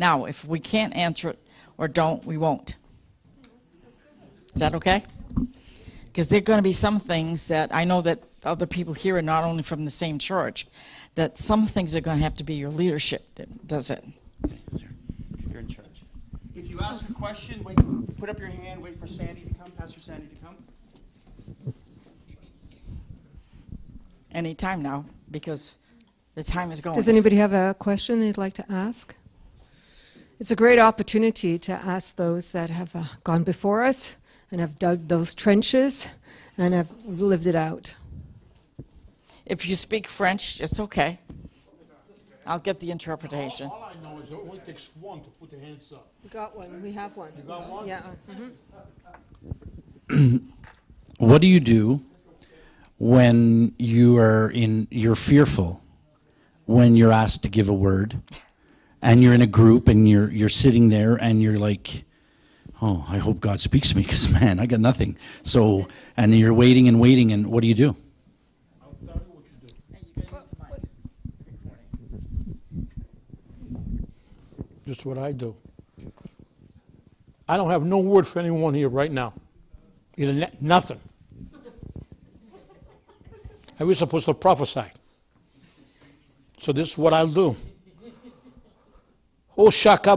Now, if we can't answer it or don't, we won't. Is that okay? Because there are going to be some things that I know that other people here are not only from the same church, that some things are going to have to be your leadership that does it. You're in charge. If you ask a question, wait, put up your hand, wait for Sandy to come, Pastor Sandy to come. Anytime now, because the time is going. Does anybody have a question they'd like to ask? It's a great opportunity to ask those that have gone before us and have dug those trenches and have lived it out. If you speak French, it's okay. I'll get the interpretation. All I know is it only takes one to put the hands up. We got one. We have one. You got one? Yeah. What do you do when you're fearful, when you're asked to give a word, and you're in a group and you're sitting there and you're like, oh, I hope God speaks to me because, man, I got nothing. So, and you're waiting, and what do you do? I'll tell you what you do. Just what I do. I don't have no word for anyone here right now. Nothing. I was supposed to prophesy. So this is what I'll do. Father,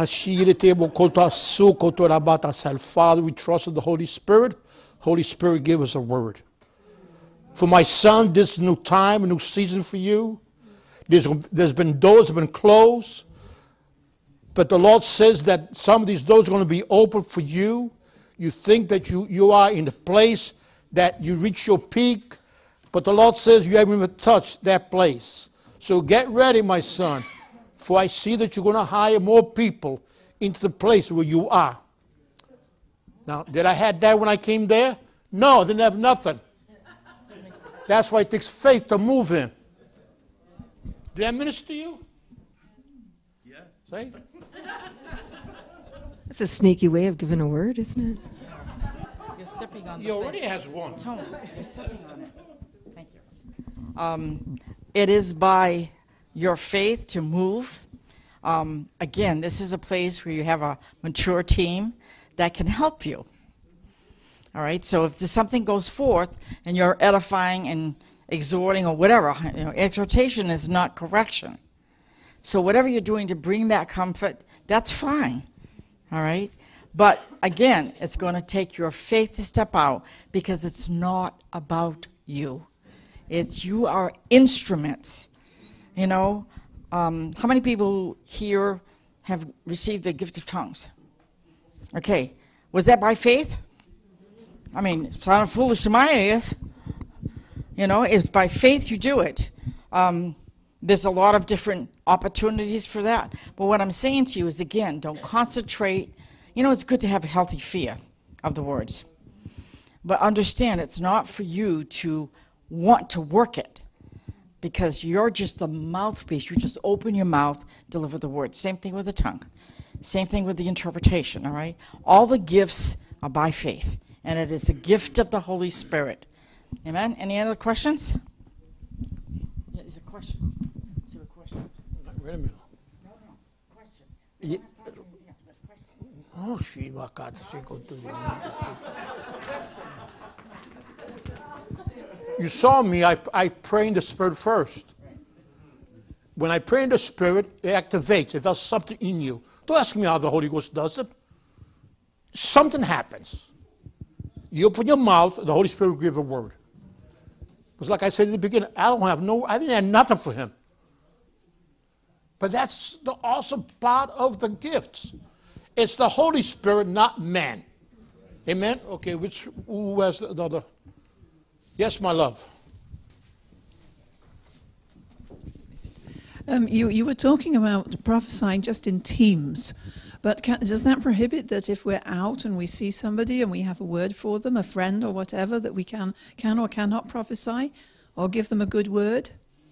we trust in the Holy Spirit. Holy Spirit, give us a word. For my son, this is a new time, a new season for you. There's been doors that have been closed. But the Lord says that some of these doors are going to be open for you. You think that you are in the place that you reach your peak. But the Lord says you haven't even touched that place. So get ready, my son. For I see that you're going to hire more people into the place where you are. Now, did I have that when I came there? No, I didn't have nothing. That's why it takes faith to move in. Did I minister to you? Yeah. See? It's a sneaky way of giving a word, isn't it? You're sipping on He already has one. Tony, you're sipping on it. Thank you. It is by your faith to move. Again, this is a place where you have a mature team that can help you. All right, so if something goes forth and you're edifying and exhorting or whatever, exhortation is not correction. So whatever you're doing to bring that comfort, that's fine. All right, but again, it's going to take your faith to step out because it's not about you. You are instruments. How many people here have received the gift of tongues? Okay, was that by faith? I mean, it sounded foolish to my ears. It's by faith you do it. There's a lot of different opportunities for that. But what I'm saying to you is, again, don't concentrate. It's good to have a healthy fear of the words. But understand, it's not for you to want to work it. Because you're just the mouthpiece. You just open your mouth, deliver the word. Same thing with the tongue. Same thing with the interpretation, all right? All the gifts are by faith. And it is the gift of the Holy Spirit. Amen? Any other questions? Yeah, is there a question? Is there a question? Wait a minute. No. Question. Yeah. Question. Oh, Shiva, God, she go do this. You saw me, I pray in the Spirit first. When I pray in the Spirit, it activates. It does something in you. Don't ask me how the Holy Ghost does it. Something happens. You open your mouth, the Holy Spirit will give a word. Because like I said at the beginning, I didn't have nothing for him. But that's the awesome part of the gifts. It's the Holy Spirit, not man. Amen? Okay, who has the other? Yes, my love. You were talking about prophesying just in teams, but does that prohibit that if we're out and we see somebody and we have a word for them, a friend or whatever, that we can or cannot prophesy or give them a good word?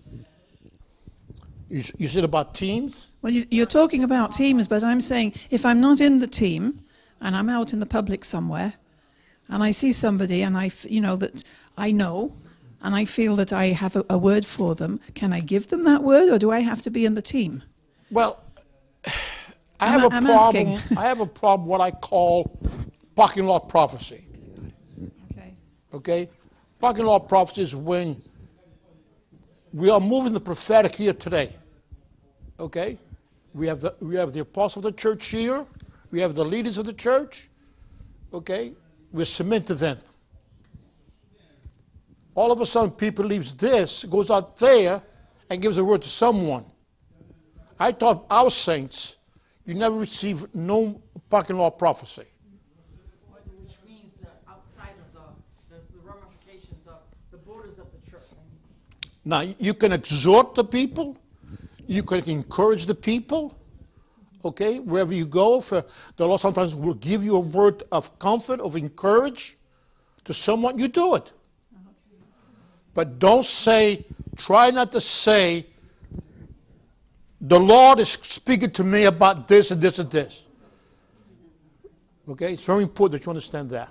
You said about teams? Well, you're talking about teams, but I'm saying if I'm not in the team and I'm out in the public somewhere and I see somebody and that I know, and I feel that I have a word for them, can I give them that word, or do I have to be in the team? Well, I have I'm a problem. asking. I have a problem what I call parking lot prophecy. Okay. Okay? Parking lot prophecy is when we are moving the prophetic here today. Okay? We have the apostle of the church here. We have the leaders of the church. Okay? We submit to them. All of a sudden, people leaves this, goes out there, and gives a word to someone. I taught our saints, you never receive no parking lot prophecy. Which means that outside of the ramifications of the borders of the church. Now, you can exhort the people. You can encourage the people. Okay? Wherever you go, the Lord sometimes will give you a word of comfort, of encourage to someone. You do it. But don't say, try not to say, the Lord is speaking to me about this and this and this. Okay? It's very important that you understand that.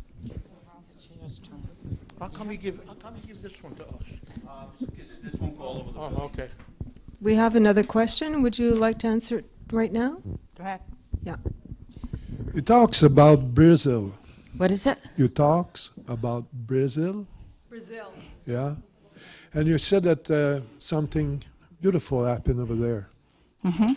How come you give this one to us? This won't go all over the Oh, okay. We have another question. Would you like to answer it right now? Go ahead. Yeah. It talks about Brazil. What is it? You talks about Brazil. Brazil. Yeah. And you said that something beautiful happened over there. Mm-hmm.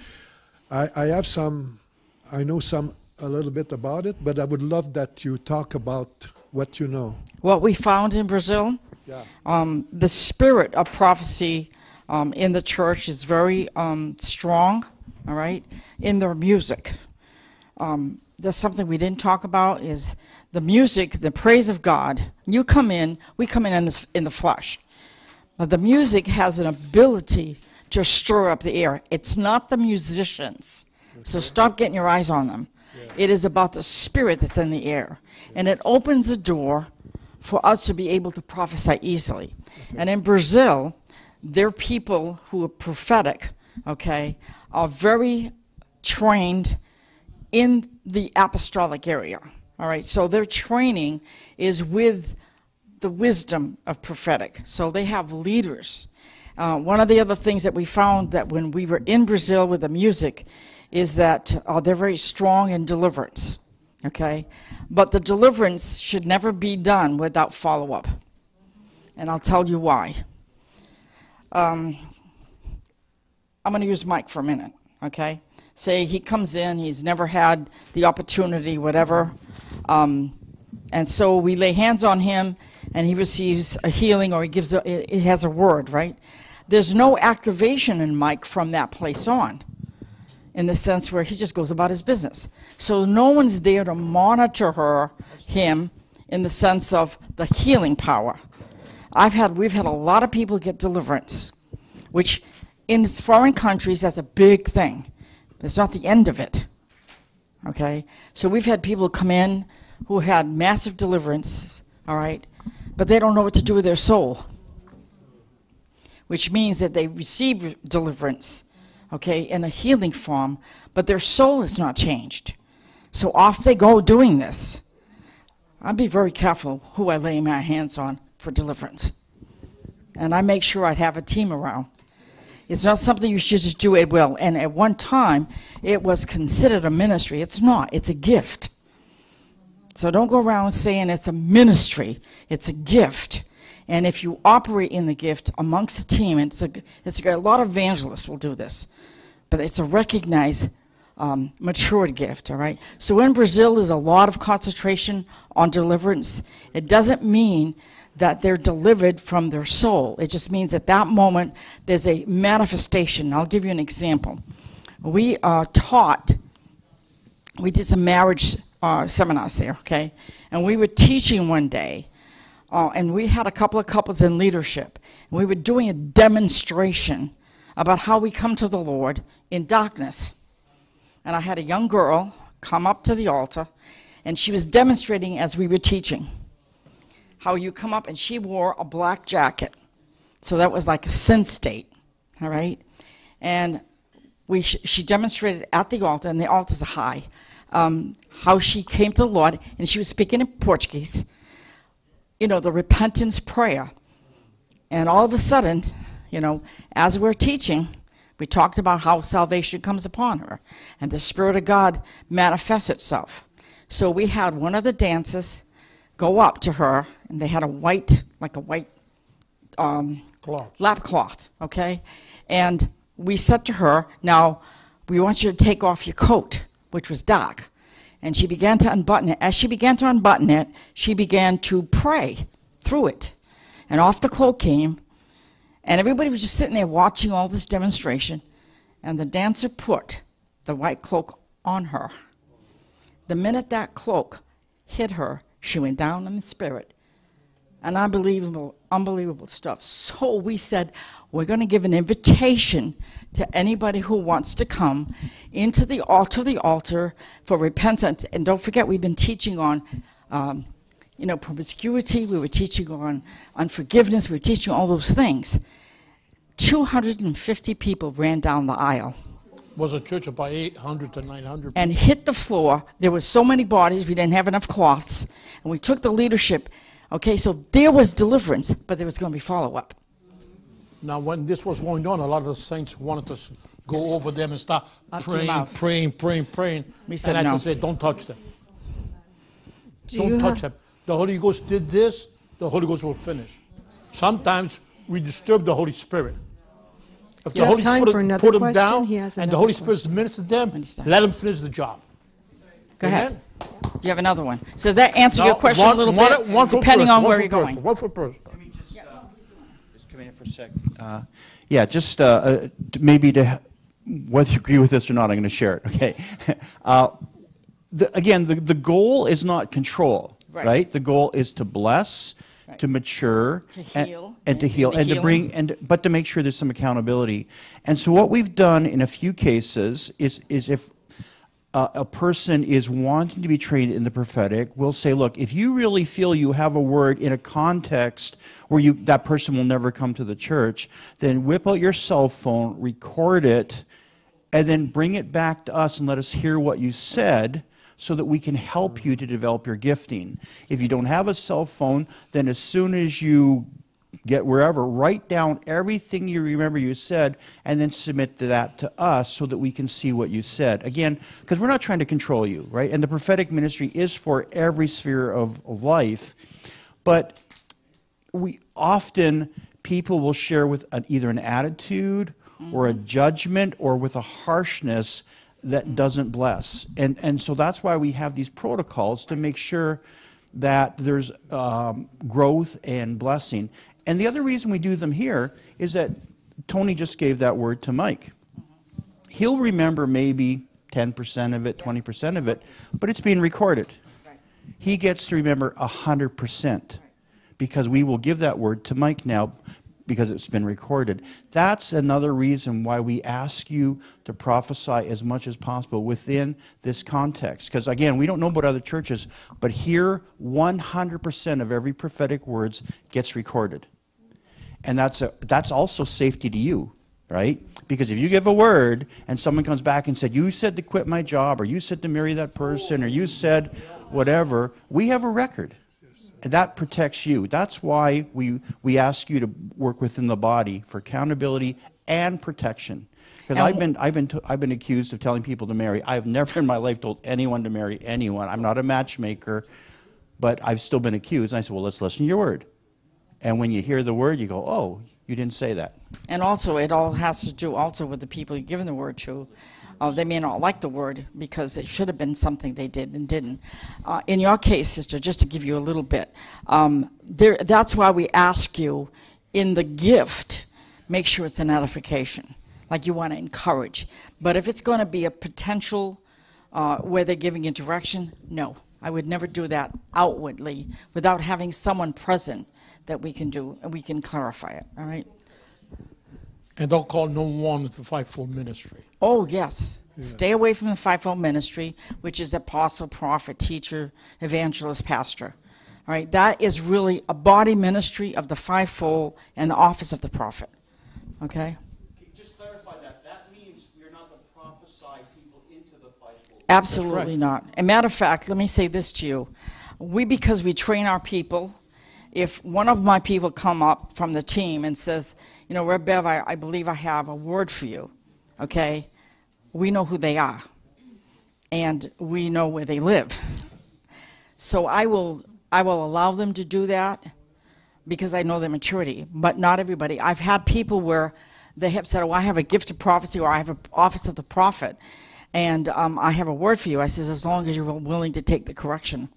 I know a little bit about it, but I would love that you talk about what you know. What we found in Brazil, Yeah. the spirit of prophecy in the church is very strong, all right, in their music. That's something we didn't talk about is the music, the praise of God. We come in in the flesh. But the music has an ability to stir up the air. It's not the musicians. So stop getting your eyes on them. It is about the spirit that's in the air. And it opens the door for us to be able to prophesy easily. And in Brazil, their people who are prophetic, okay, are very trained in the apostolic area. All right, so their training is with the wisdom of prophetic. So they have leaders. One of the other things that we found that when we were in Brazil with the music is that they're very strong in deliverance, okay? But the deliverance should never be done without follow-up. And I'll tell you why. I'm going to use Mike for a minute, okay? Say he comes in, he's never had the opportunity, whatever, and so we lay hands on him, and he receives a healing, or he has a word, right? There's no activation in Mike from that place on, in the sense where he just goes about his business. So no one's there to monitor him in the sense of the healing power. We've had a lot of people get deliverance, which in foreign countries, that's a big thing. It's not the end of it, okay? So we've had people come in who had massive deliverances, all right? But they don't know what to do with their soul, which means that they receive deliverance, okay, in a healing form, but their soul is not changed. So off they go doing this. I'd be very careful who I lay my hands on for deliverance. And I make sure I'd have a team around. It's not something you should just do at will. And at one time, it was considered a ministry. It's not. It's a gift. So don't go around saying it's a ministry. It's a gift. And if you operate in the gift amongst a team, a lot of evangelists will do this. But it's a recognized, matured gift, all right? So in Brazil, there's a lot of concentration on deliverance. It doesn't mean that they're delivered from their soul. It just means at that moment, there's a manifestation. I'll give you an example. We did some marriage seminars there, okay? And we were teaching one day, and we had a couple of couples in leadership. And we were doing a demonstration about how we come to the Lord in darkness. And I had a young girl come up to the altar, and she was demonstrating as we were teaching how you come up, and she wore a black jacket. So that was like a sin state, all right? And she demonstrated at the altar, and the altars are high, how she came to the Lord, and she was speaking in Portuguese, you know, the repentance prayer. And all of a sudden, you know, as we're teaching, We talked about how salvation comes upon her, and the Spirit of God manifests itself. So we had one of the dancers go up to her, and they had a white lap cloth, okay? And we said to her, now, we want you to take off your coat, which was dark. And she began to unbutton it. As she began to unbutton it, she began to pray through it. And off the cloak came, and everybody was just sitting there watching all this demonstration, and the dancer put the white cloak on her. The minute that cloak hit her, she went down in the spirit. And unbelievable stuff. So we said, we're going to give an invitation to anybody who wants to come into the altar for repentance. And don't forget, we've been teaching on promiscuity. We were teaching on unforgiveness. We were teaching all those things. 250 people ran down the aisle. Was a church of about 800 to 900 and hit the floor. There were so many bodies, we didn't have enough cloths. And we took the leadership. Okay, so there was deliverance, but there was going to be follow-up. Now, when this was going on, a lot of the saints wanted to go over them and start praying. We said and I no. said, don't touch them. Do Don't you touch them. The Holy Ghost did this, the Holy Ghost will finish. Sometimes we disturb the Holy Spirit. If You the have Holy time Spirit for another put them question? down He has and the another Holy Spirit ministered them, Understand. let them finish the job. Go ahead. Amen? Do you have another one? So does that answer Now, your question a little bit, one for depending person, on one where for you're person, going? One for person. Let me just come in for a sec. Maybe to, whether you agree with this or not, I'm going to share it, okay? The goal is not control, right? The goal is to bless, to mature, To heal. and to heal, and to bring, but to make sure there's some accountability. And so what we've done in a few cases is if a person is wanting to be trained in the prophetic, we'll say, look, if you really feel you have a word in a context where that person will never come to the church, then whip out your cell phone, record it, and then bring it back to us and let us hear what you said so that we can help you to develop your gifting. If you don't have a cell phone, then as soon as you get wherever, write down everything you remember you said and then submit that to us so that we can see what you said. Again, because we're not trying to control you, right? And the prophetic ministry is for every sphere of life. But we often, people will share with either an attitude or a judgment or with a harshness that doesn't bless. And so that's why we have these protocols to make sure that there's growth and blessing. And the other reason we do them here is that Tony just gave that word to Mike. He'll remember maybe 10% of it, 20% of it, but it's being recorded. He gets to remember 100% because we will give that word to Mike now because it's been recorded. That's another reason why we ask you to prophesy as much as possible within this context. Because again, we don't know about other churches, but here 100% of every prophetic words gets recorded. And that's also safety to you, right? Because if you give a word and someone comes back and said, you said to quit my job, or you said to marry that person, or you said whatever, we have a record. And that protects you. That's why we ask you to work within the body for accountability and protection. Because I've been accused of telling people to marry. I've never in my life told anyone to marry anyone. I'm not a matchmaker, but I've still been accused. And I said, well, let's listen to your word. And when you hear the word, you go, oh, you didn't say that. And also, it all has to do also with the people you're giving the word to. They may not like the word because it should have been something they did and didn't. In your case, sister, just to give you a little bit, that's why we ask you in the gift, make sure it's an edification. Like you want to encourage. But if it's going to be a potential where they're giving you direction, no. I would never do that outwardly without having someone present that we can do, and we can clarify it, all right? And don't call no one to the fivefold ministry. Oh, yes. Yeah. Stay away from the fivefold ministry, which is apostle, prophet, teacher, evangelist, pastor. All right, that is really a body ministry of the fivefold and the office of the prophet, okay? Just clarify that. That means you're not to prophesy people into the fivefold. Absolutely not. As a matter of fact, let me say this to you. Because we train our people, if one of my people come up from the team and says, you know, Reb Bev, I believe I have a word for you, okay, we know who they are, and we know where they live. So I will allow them to do that because I know their maturity, but not everybody. I've had people where they have said, oh, I have a gift of prophecy, or I have an office of the prophet, and I have a word for you. I says, as long as you're willing to take the correction.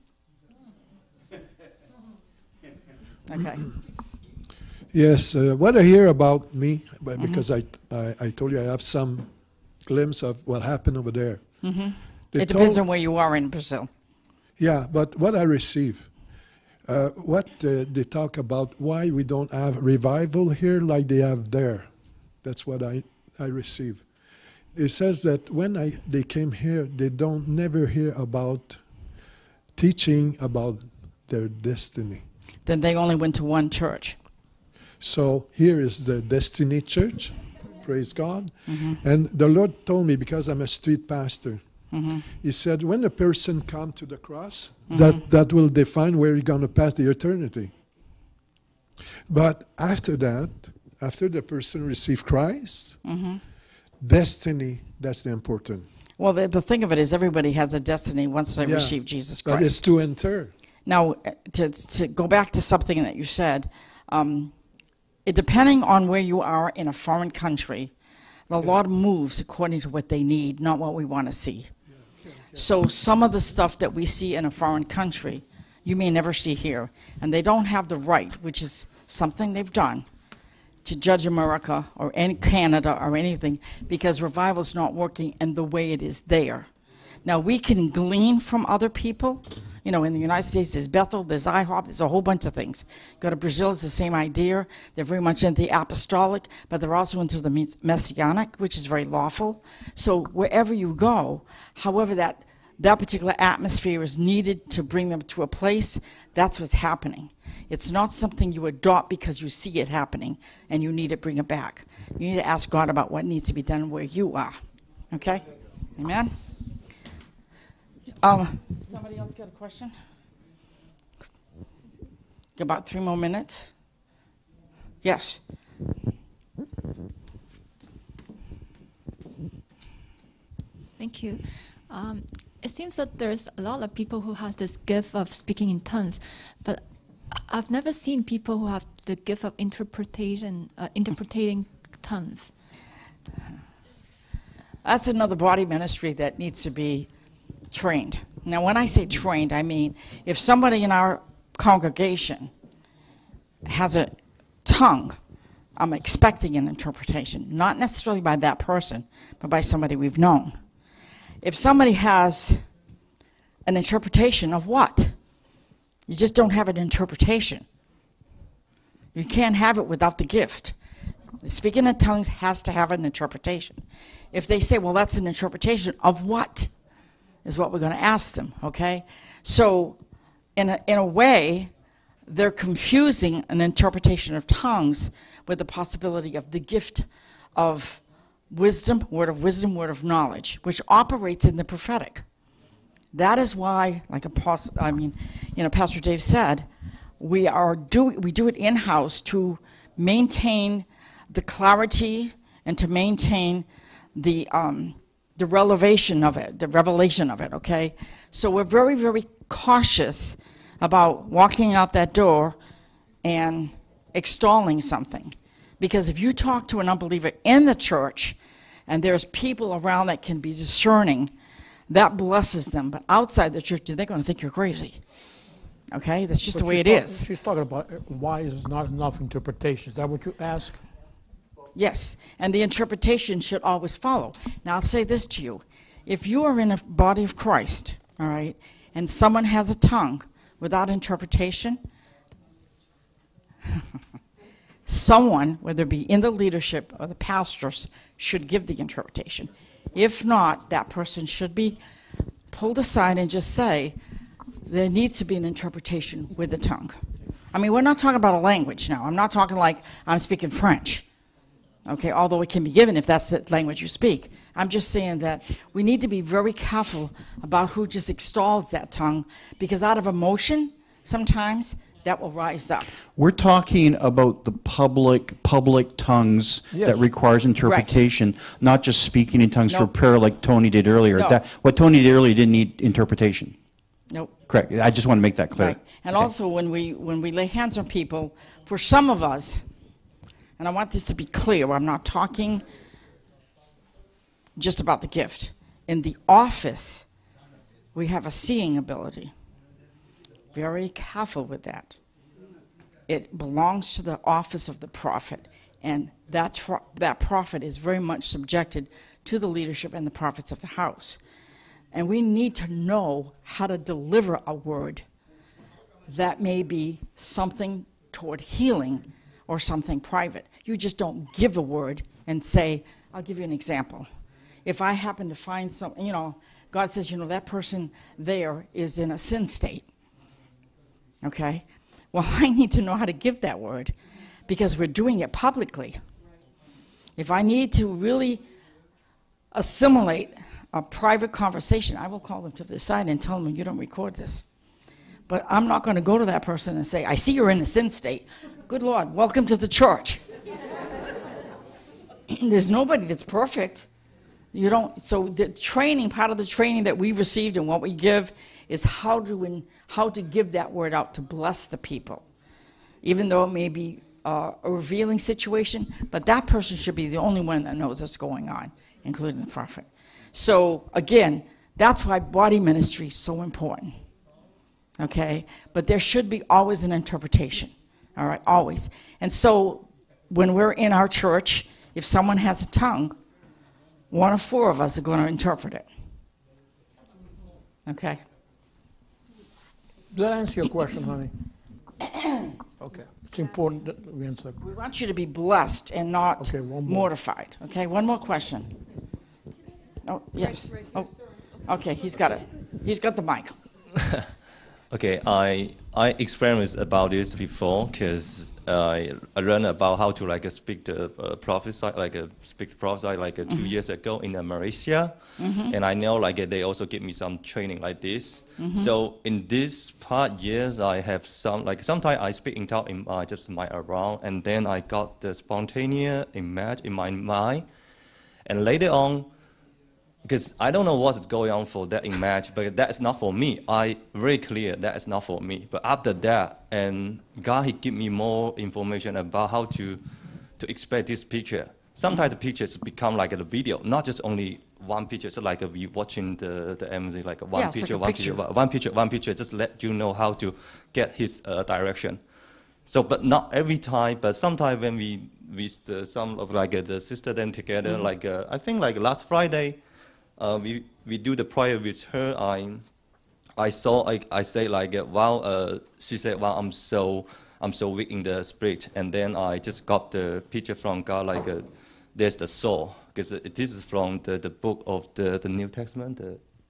Okay. Yes, what I hear about me, because I told you I have some glimpse of what happened over there. They It depends on where you are in Brazil. Yeah, but what I receive, they talk about why we don't have revival here like they have there. That's what I receive. It says that when they came here, they don't never hear about teaching about their destiny. Then they only went to one church. So here is the Destiny Church, praise God. And the Lord told me, because I'm a street pastor, He said, when a person comes to the cross, that will define where you're going to pass the eternity. But after that, after the person receives Christ, destiny, that's the important. Well, the thing of it is everybody has a destiny once they receive Jesus Christ. But it's to enter. Now, to go back to something that you said, depending on where you are in a foreign country, the Lord moves according to what they need, not what we want to see. So some of the stuff that we see in a foreign country, you may never see here. And they don't have the right, which is something they've done, to judge America or any Canada or anything, because revival's not working in the way it is there. Now, we can glean from other people. You know, in the United States, there's Bethel, there's IHOP, there's a whole bunch of things. Go to Brazil, it's the same idea. They're very much into the apostolic, but they're also into the messianic, which is very lawful. So wherever you go, however that particular atmosphere is needed to bring them to a place, that's what's happening. It's not something you adopt because you see it happening and you need to bring it back. You need to ask God about what needs to be done where you are. Okay? Amen? Somebody else got a question? About 3 more minutes. Yes. Thank you. It seems that there's a lot of people who have this gift of speaking in tongues, but I've never seen people who have the gift of interpreting tongues. That's another body ministry that needs to be trained. Now, when I say trained, I mean if somebody in our congregation has a tongue, I'm expecting an interpretation, not necessarily by that person, but by somebody we've known. If somebody has an interpretation of what? You just don't have an interpretation. You can't have it without the gift. Speaking in tongues has to have an interpretation. If they say, well, that's an interpretation of what? Is what we're going to ask them, okay? So in a way, they're confusing an interpretation of tongues with the possibility of the gift of wisdom, word of knowledge, which operates in the prophetic. That is why, like Pastor Dave said, we do it in-house to maintain the clarity and to maintain the revelation of it, okay? So we're very, very cautious about walking out that door and extolling something. Because if you talk to an unbeliever in the church and there's people around that can be discerning, that blesses them. But outside the church, they're going to think you're crazy. Okay? That's just the way it is. She's talking about why is not enough interpretation. Is that what you ask? Yes, and the interpretation should always follow. Now, I'll say this to you. If you are in a body of Christ, all right, and someone has a tongue without interpretation, someone, whether it be in the leadership or the pastors, should give the interpretation. If not, that person should be pulled aside and just say, there needs to be an interpretation with the tongue. I mean, we're not talking about a language now. I'm not talking like I'm speaking French. Okay, although it can be given if that's the language you speak. I'm just saying that we need to be very careful about who just extols that tongue, because out of emotion, sometimes, that will rise up. We're talking about the public tongues Yes. that requires interpretation, not just speaking in tongues for prayer like Tony did earlier. No. What Tony did earlier didn't need interpretation. Nope. Correct. I just want to make that clear. Right. And Okay. also when we lay hands on people, for some of us, and I want this to be clear, I'm not talking just about the gift. In the office, we have a seeing ability. Very careful with that. It belongs to the office of the prophet, and that prophet is very much subjected to the leadership and the prophets of the house. And we need to know how to deliver a word that may be something toward healing or something private. You just don't give a word and say, I'll give you an example. If I happen to find something, you know, God says, you know, that person there is in a sin state. Okay? Well, I need to know how to give that word because we're doing it publicly. If I need to really assimilate a private conversation, I will call them to the side and tell them, you don't record this. But I'm not going to go to that person and say, I see you're in a sin state. Good Lord, welcome to the church. There's nobody that's perfect. You don't. So the training, part of the training that we've received and what we give is how to give that word out to bless the people. Even though it may be a revealing situation, but that person should be the only one that knows what's going on, including the prophet. So again, that's why body ministry is so important. Okay? But there should be always an interpretation. All right? Always. And so when we're in our church, if someone has a tongue, one of four of us are going to interpret it. Okay? Does that answer your question, honey? Okay. It's important that we answer. We want you to be blessed and not mortified. Okay? One more question. Oh, yes. Oh, okay, he's got it. He's got the mic. Okay, I experienced about this before because I learned about how to speak the prophesy speak the prophesy 2 years ago in Malaysia, and I know they also give me some training like this. So in this part years I have some sometimes I speak in tongue in just my around, and then I got the spontaneous image in my mind, and later on. Because I don't know what's going on for that image, but that's not for me. I very clear that is not for me. But after that, and God he give me more information about how to expect this picture. Sometimes the pictures become like a video, not just only one picture. So like we watching the MC, like one picture, just let you know how to get his direction. So, but not every time. But sometimes when we with some of the sister them together, I think last Friday. We do the prayer with her. I say wow. She said, wow, I'm so weak in the spirit. And then I just got the picture from God there's the soul, because this is from the book of the New Testament.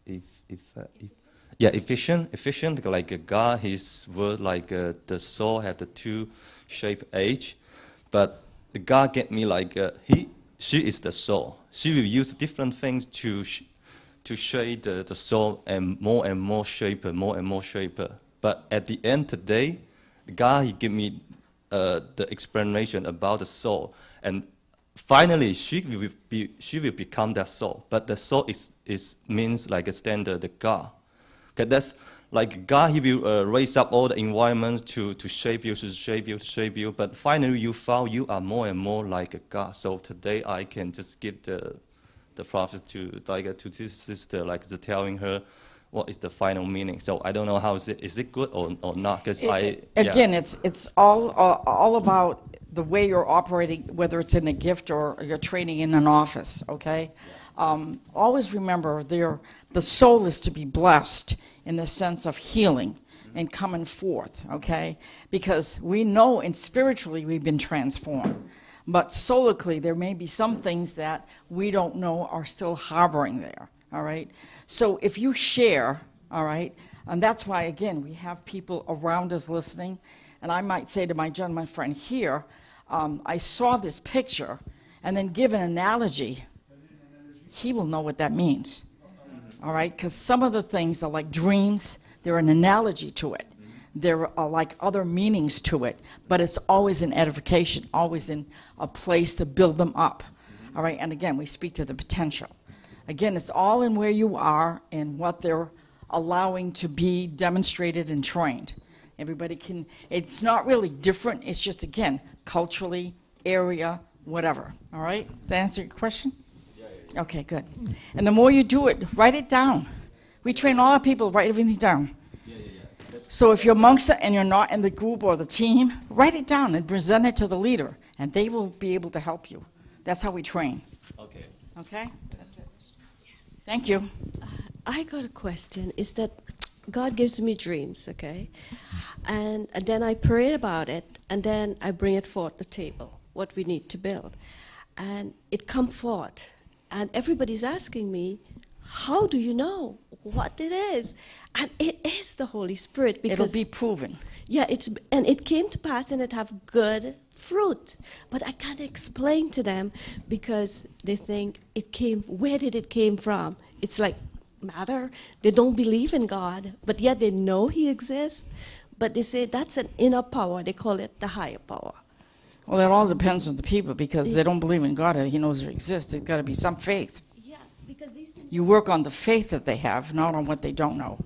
Ephesians. God, His word the soul have the two shape edge, but the God get me she is the soul. She will use different things to shape the soul and more shaper. But at the end today, God he give me the explanation about the soul, and finally she will become that soul. But the soul is means a standard the God. Okay, that's God he will raise up all the environments to shape you. But finally you found you are more and more like a God. So today I can just give the prophet to this sister, telling her what is the final meaning. So I don't know how is it good or not? Because it's all about the way you're operating, whether it's in a gift or you're training in an office. Okay, always remember the soul is to be blessed in the sense of healing and coming forth, okay? Because we know spiritually we've been transformed, but solically there may be some things that we don't know are still harboring there, all right? So if you share, all right, and that's why, again, we have people around us listening, and I might say to my gentleman friend here, I saw this picture, and then give an analogy, he will know what that means. All right, because some of the things are like dreams. They're an analogy to it. there are like other meanings to it, but it's always an edification, always in a place to build them up. All right, and again, we speak to the potential. Again, it's all in where you are and what they're allowing to be demonstrated and trained. Everybody can, it's not really different, it's just, again, culturally, area, whatever. All right, did that answer your question? Yeah. Okay, good. And the more you do it, write it down. We train all our people to write everything down. So if you're amongst it and you're not in the group or the team, write it down and present it to the leader, and they will be able to help you. That's how we train. Okay. Okay? That's it. Thank you. I got a question. Is that God gives me dreams, okay? And then I pray about it, and then I bring it forth the table, what we need to build. And it come forth. And everybody's asking me, how do you know what it is? And it is the Holy Spirit. Because it'll be proven. Yeah, and it came to pass, and it have good fruit. But I can't explain to them because they think it came, where did it came from? It's like matter. They don't believe in God, but yet they know He exists. But they say that's an inner power. They call it the higher power. Well, it all depends on the people because they don't believe in God. He knows there exists. There's got to be some faith. Yeah, because these things. You work on the faith that they have, not on what they don't know.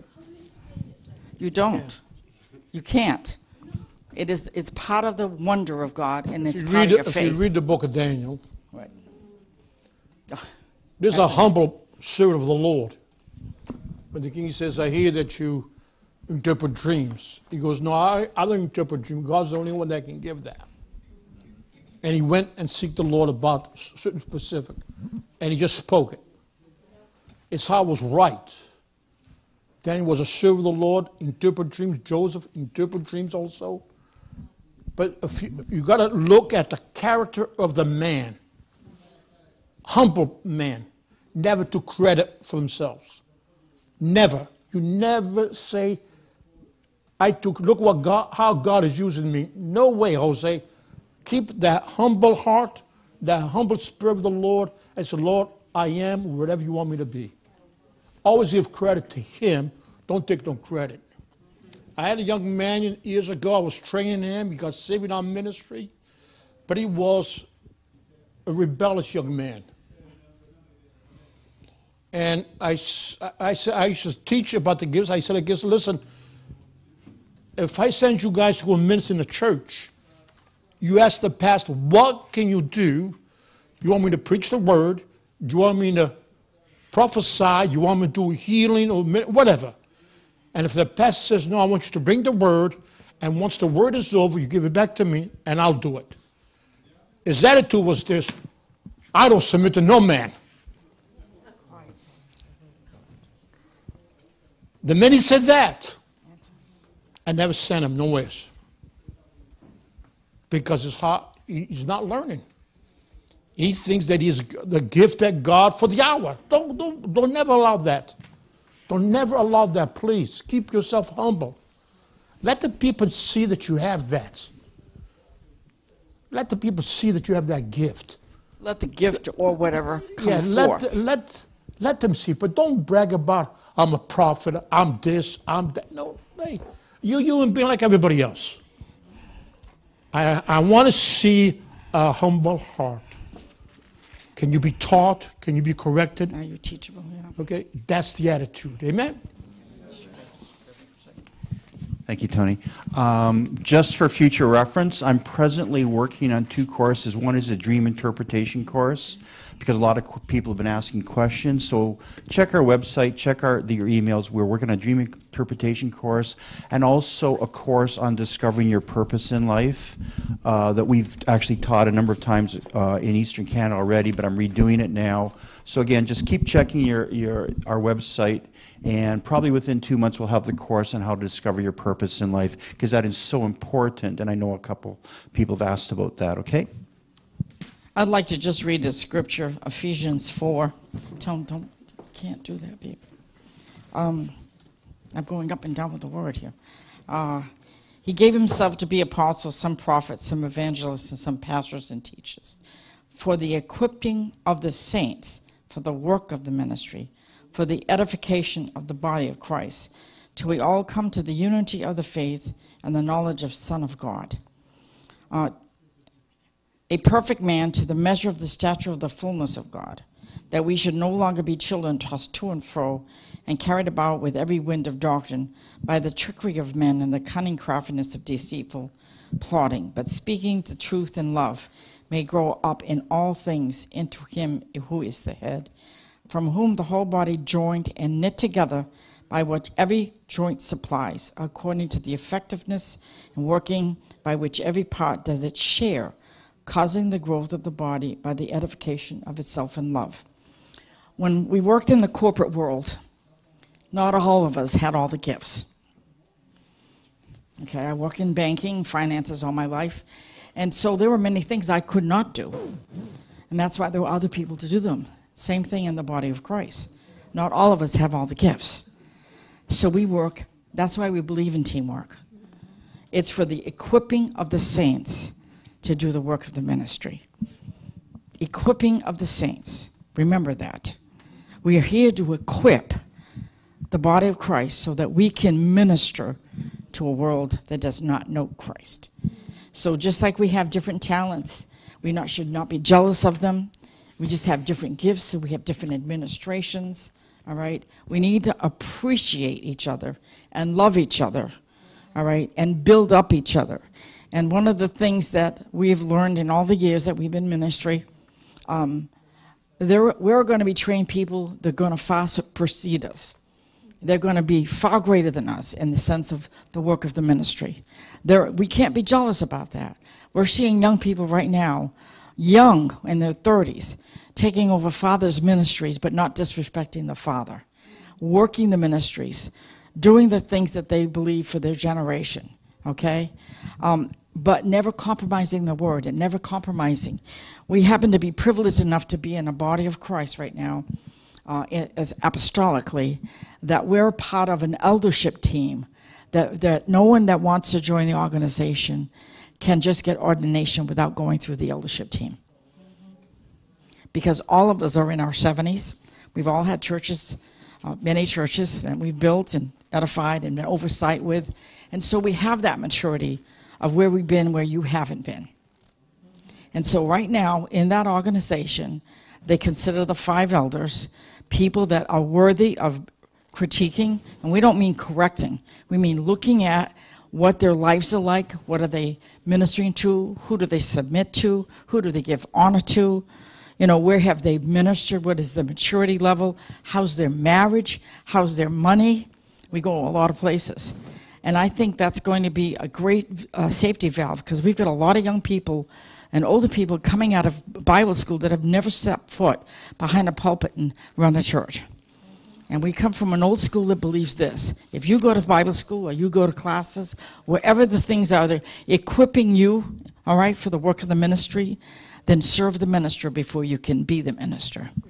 You don't. You can't. It's part of the wonder of God, and it's part of your faith. If you read the book of Daniel, Right. there's a humble servant of the Lord. When the king says, I hear that you interpret dreams. He goes, no, I don't interpret dreams. God's the only one that can give that. And he went and seeked the Lord about certain specific. And he just spoke it. It's how it was right. Daniel was a servant of the Lord, interpret dreams. Joseph interpret dreams also. But if you got to look at the character of the man. Humble man. Never took credit for themselves. Never. You never say, look what God, how God is using me. No way, Jose. Keep that humble heart, that humble spirit of the Lord, and say, Lord, I am whatever you want me to be. Always give credit to Him. Don't take no credit. I had a young man years ago. I was training him. He got saved in our ministry. But he was a rebellious young man. And I used to teach about the gifts. I said, listen, if I send you guys to go minister in the church, you ask the pastor, what can you do? You want me to preach the word? Do you want me to prophesy? You want me to do healing or whatever? And if the pastor says, no, I want you to bring the word, and once the word is over, you give it back to me, and I'll do it. His attitude was this, I don't submit to no man. The minute he said that, I never sent him nowhere. Because his heart, he's not learning. He thinks that he's the gift that God for the hour. Don't never allow that. Don't never allow that, please. Keep yourself humble. Let the people see that you have that. Let the people see that you have that gift. Let the gift or whatever come forth. Let them see. But don't brag about, I'm a prophet, I'm this, I'm that. No, hey, you and be like everybody else. I want to see a humble heart. Can you be taught? Can you be corrected? Are you teachable? Yeah. Okay, that's the attitude. Amen? Thank you, Tony. Just for future reference, I'm presently working on 2 courses. One is a dream interpretation course, because a lot of people have been asking questions. So check our website, check your emails. We're working on a dream interpretation course, and also a course on discovering your purpose in life that we've actually taught a number of times in Eastern Canada already, but I'm redoing it now. So again, just keep checking our website, and probably within 2 months we'll have the course on how to discover your purpose in life, because that is so important, and I know a couple people have asked about that, okay? I'd like to just read the scripture, Ephesians 4. Can't do that, babe. I'm going up and down with the word here. He gave himself to be apostles, some prophets, some evangelists, and some pastors and teachers, for the equipping of the saints, for the work of the ministry, for the edification of the body of Christ, till we all come to the unity of the faith and the knowledge of Son of God. A perfect man to the measure of the stature of the fullness of God, that we should no longer be children tossed to and fro and carried about with every wind of doctrine by the trickery of men and the cunning craftiness of deceitful plotting, but speaking the truth in love, may grow up in all things into him who is the head, from whom the whole body joined and knit together by what every joint supplies, according to the effectiveness and working by which every part does its share, causing the growth of the body by the edification of itself in love. When we worked in the corporate world, not all of us had all the gifts. Okay, I worked in banking, finances all my life, and so there were many things I could not do. And that's why there were other people to do them. Same thing in the body of Christ. Not all of us have all the gifts. So we work, that's why we believe in teamwork. It's for the equipping of the saints to do the work of the ministry. Equipping of the saints. Remember that. We are here to equip the body of Christ so that we can minister to a world that does not know Christ. So just like we have different talents, we should not be jealous of them. We just have different gifts, so we have different administrations, all right? We need to appreciate each other and love each other, all right, and build up each other. And one of the things that we've learned in all the years that we've been in ministry, we're going to be trained people that are going to far supersede us. They're going to be far greater than us in the sense of the work of the ministry. We can't be jealous about that. We're seeing young people right now, young in their 30s, taking over fathers' ministries but not disrespecting the father, working the ministries, doing the things that they believe for their generation, okay? But never compromising the word and never compromising. We happen to be privileged enough to be in a body of Christ right now, as apostolically, that we're part of an eldership team, that no one that wants to join the organization can just get ordination without going through the eldership team. Because all of us are in our 70s. We've all had churches, many churches, that we've built and edified and been oversight with. And so we have that maturity of where we've been, where you haven't been. And so right now, in that organization, they consider the 5 elders people that are worthy of critiquing, and we don't mean correcting. We mean looking at what their lives are like, what are they ministering to, who do they submit to, who do they give honor to, you know, where have they ministered, what is the maturity level, how's their marriage, how's their money. We go a lot of places. And I think that's going to be a great safety valve, because we've got a lot of young people and older people coming out of Bible school that have never set foot behind a pulpit and run a church. And we come from an old school that believes this. If you go to Bible school or you go to classes, wherever the things are, they're equipping you, all right, for the work of the ministry, then serve the minister before you can be the minister.